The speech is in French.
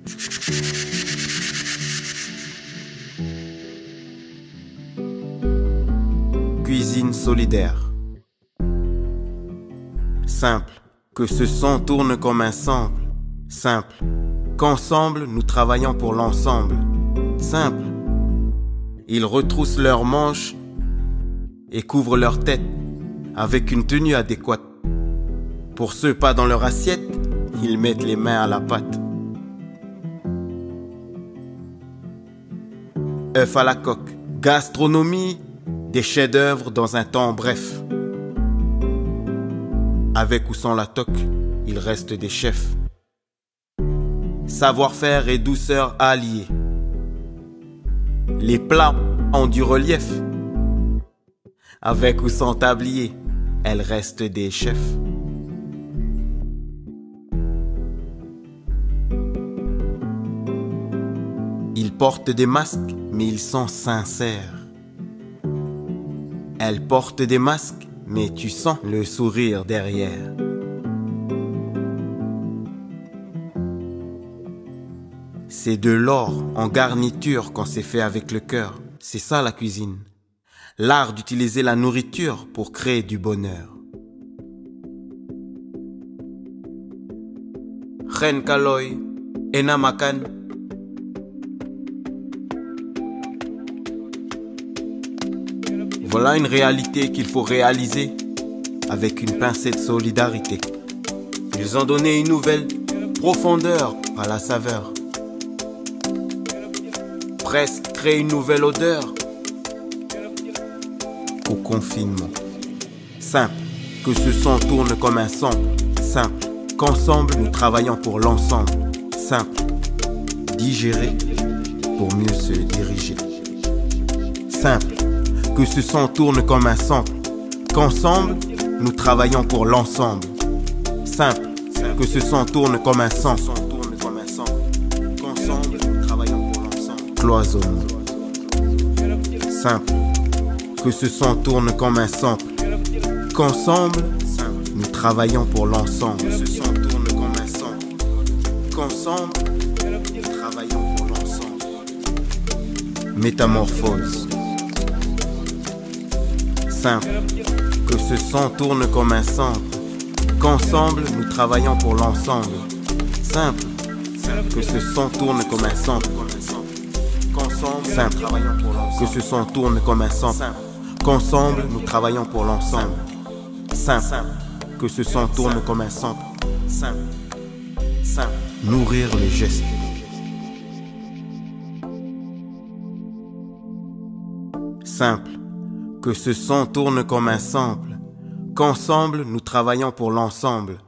Cuisine solidaire. Simple, que ce son tourne comme un sample. Simple, qu'ensemble nous travaillons pour l'ensemble. Simple, ils retroussent leurs manches et couvrent leur tête avec une tenue adéquate. Pour ceux pas dans leur assiette, ils mettent les mains à la pâte. œuf à la coque, gastronomie, des chefs-d'œuvre dans un temps bref. Avec ou sans la toque, il reste des chefs. Savoir-faire et douceur alliés. Les plats ont du relief. Avec ou sans tablier, elles restent des chefs. Ils portent des masques, mais ils sont sincères. Elles portent des masques, mais tu sens le sourire derrière. C'est de l'or en garniture qu'on s'est fait avec le cœur. C'est ça la cuisine. L'art d'utiliser la nourriture pour créer du bonheur. Ren Kaloy, Ena Makan. Voilà une réalité qu'il faut réaliser avec une pincée de solidarité. Ils ont donné une nouvelle profondeur à la saveur. Presque créé une nouvelle odeur au confinement. Simple, que ce son tourne comme un sample. Simple, qu'ensemble nous travaillons pour l'ensemble. Simple, digérer pour mieux se diriger. Simple, que ce son tourne comme un sample. Qu'ensemble nous travaillons pour l'ensemble. Simple, que ce son tourne comme un sample. Qu'ensemble nous travaillons pour l'ensemble. Cloisonnement. Simple, que ce son tourne comme un sample. Qu'ensemble nous travaillons pour l'ensemble. Que ce son tourne comme un sample. Qu'ensemble nous travaillons pour l'ensemble. Métamorphose. Simple, que ce son tourne comme un sample. Qu'ensemble nous travaillons pour l'ensemble. Simple, que ce son tourne comme un sample. Qu'ensemble nous travaillons pour l'ensemble. Que ce son tourne comme un sample. Qu'ensemble nous travaillons pour l'ensemble. Simple, que ce son tourne comme un sample. Simple, nourrir les gestes. Simple, que ce son tourne comme un sample. Qu'ensemble nous travaillons pour l'ensemble.